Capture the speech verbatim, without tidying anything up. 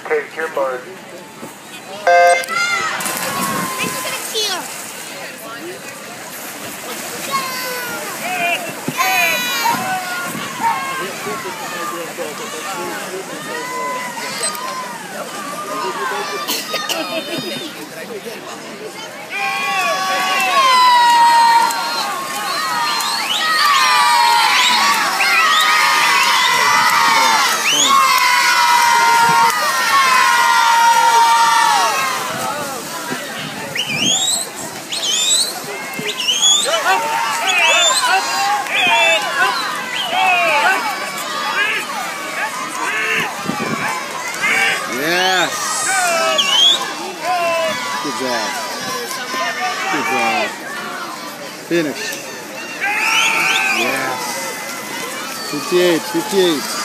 Take your mark. Yes. Good job. Good job. Finish. Yes. fifty-eight, fifty-eight.